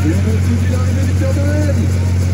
Et on se dit l'arrivée du Père Noël.